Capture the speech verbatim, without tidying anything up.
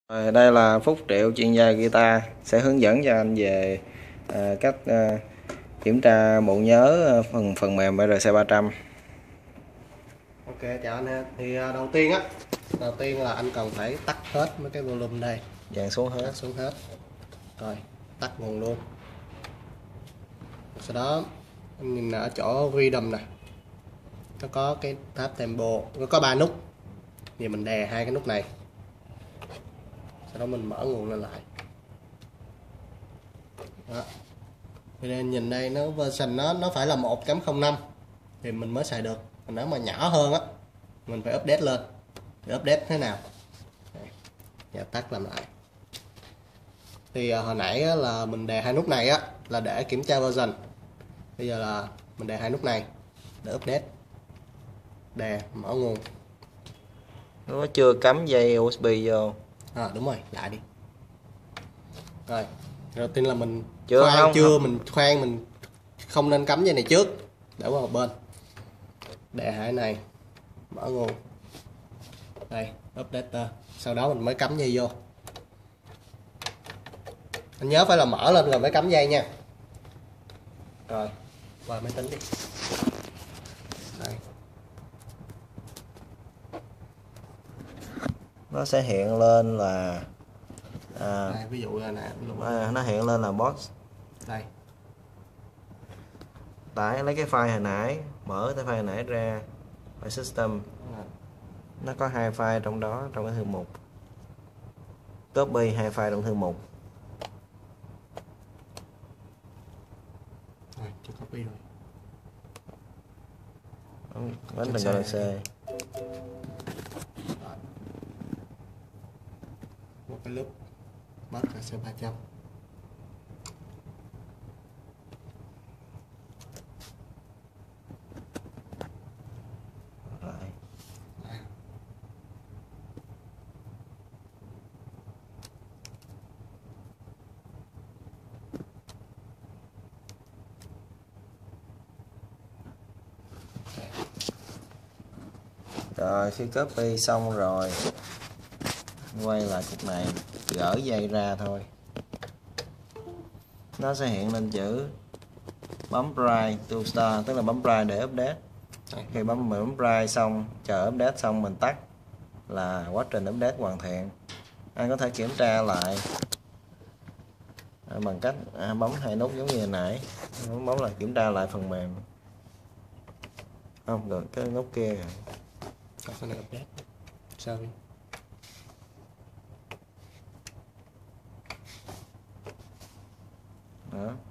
Rồi, đây là Phúc Triệu, chuyên gia guitar, sẽ hướng dẫn cho anh về à, cách à, kiểm tra bộ nhớ à, phần phần mềm R C ba trăm. Ok, chào anh ha. Thì à, đầu tiên á, đầu tiên là anh cần phải tắt hết mấy cái volume đây, Dàn xuống hết. tắt xuống hết. Rồi, tắt nguồn luôn. Sau đó anh nhìn ở chỗ rhythm nè, nó có cái tab tempo, nó có ba nút. Thì mình đè hai cái nút này. Sau đó mình mở nguồn lên lại. Đó. Thì nên nhìn đây nó version nó nó phải là một chấm không năm thì mình mới xài được. Còn nếu mà nhỏ hơn á, mình phải update lên. Thì update thế nào? Đây. Giờ tắt làm lại. Thì à, hồi nãy á, là mình đề hai nút này á là để kiểm tra version. Bây giờ là mình đề hai nút này để update. Đề mở nguồn. Nó chưa cắm dây u ét bê vô. À đúng rồi, lại đi. Rồi, đầu tiên là mình Chưa khoan không, chưa không. mình khoan mình không nên cắm dây này trước, để qua một bên. Đề hai này, mở nguồn. Đây, updater. Sau đó mình mới cắm dây vô. Anh nhớ phải là mở lên rồi mới cắm dây nha. Rồi, qua máy tính đi. Đây. Nó sẽ hiện lên là à, Đây, ví dụ là nè, à, nó hiện lên là box. đây. Tải lấy cái file hồi nãy, mở cái file hồi nãy ra, file system. Nó có hai file trong đó, trong cái thư mục. Copy hai file trong thư mục. Rồi, chưa copy rồi. Bánh đừng gọi là C. Một cái loop bắt là sẽ ba trăm. Rồi. Rồi khi copy xong rồi, quay lại cục này, gỡ dây ra thôi. Nó sẽ hiện lên chữ bấm Write to start, tức là bấm Write để update. Khi bấm bấm Write xong, chờ update xong mình tắt là quá trình update hoàn thiện. Anh có thể kiểm tra lại bằng cách bấm hai nút giống như hồi nãy, bấm, bấm là kiểm tra lại phần mềm. Không được, cái nút kia rồi. Có cái này update. Sorry. Đó.